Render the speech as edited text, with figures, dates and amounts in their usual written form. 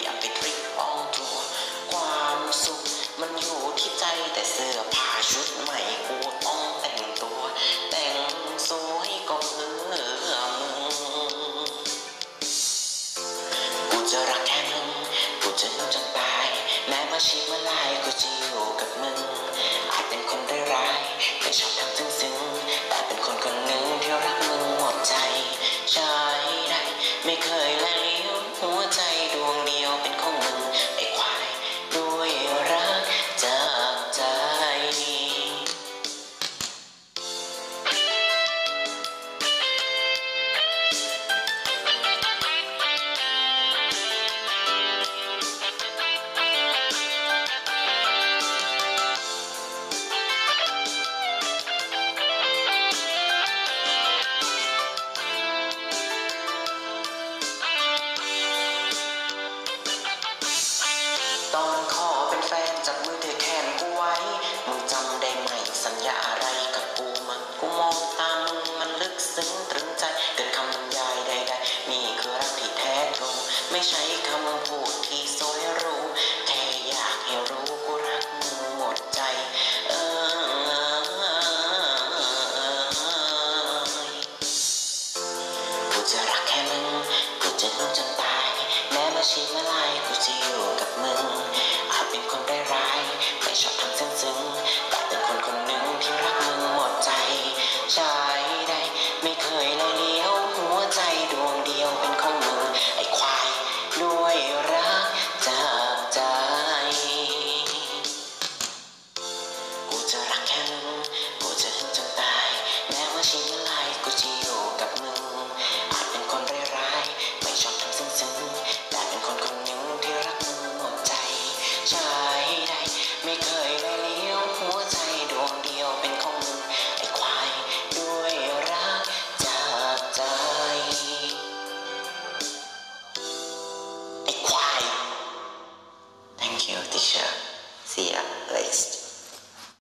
อย่าไปทริปอองตัวความสุขมันอยู่ที่ใจแต่เสื้อผ้าชุดใหม่กูต้องแต่งตัวแต่งสวยก็เพื่อมึงกูจะรักแค่มึงกูจะอยู่จนตายแม้มาชีพเมื่อไรกูจะอยู่กับมึงอาจเป็นคนร้ายไม่ชอบทำซึ้งแต่เป็นคนคนหนึ่งที่รักมึงหมดใจใช่ได้ไม่เคยละเลี้ยวหัวใจดวงเดียวเป็นของมึงไอ้ควายด้วยรักจากใจตอนขอเป็นแฟนจับมือเธอแขนกูไว้มึงจำได้ไหมสัญญาอะไรกับกูมันกูมองตามึงมันลึกซึ้งตรึงใจเกิดคำบรรยายใดๆนี่คือรักที่แท้ตรงไม่ใช่คำพูดที่สวยหรูแค่อยากให้รู้กูรักมึงหมดใจกูจะรักแค่มึงกูจะอยู่จนตายแม้มาชีพเมื่อไรกูจะอยู่กับมึงอาจเป็นคนร้ายไม่ชอบทำซึ้งแต่เป็นคนคนหนึ่งที่รักมึงหมดใจใช่ได้ไม่เคยเลยเลี้ยวหัวใจดวงเดียวเป็นของมึงไอ้ควายด้วยรักจากใจกูจะรักแค่มึงกูจะอยู่จนตายแม้ว่าชีวิตเมื่อไรกูจะอยู่กับมึงอาจเป็นคนร้ายไม่ชอบทำซึ้งแต่เป็นคนคนหนึ่งที่รักมึงหมดใจใช่ได้ไม่เคยเลยเลี้ยวหัวใจดวงเดียวเป็นของมึงไอ้ควายด้วยรักจากใจไอ้ควาย Thank you teacher see ya